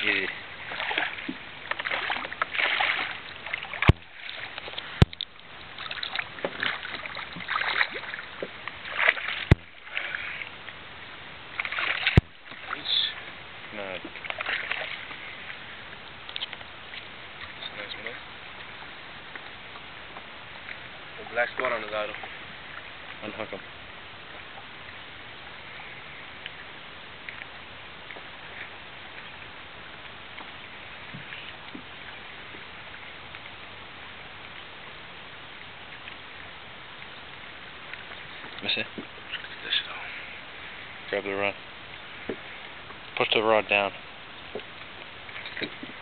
Yeah. No. It's a nice one, huh? A black spot on his idol. Unhook him. Let me see. Get this shit on. Grab the rod. Push the rod down.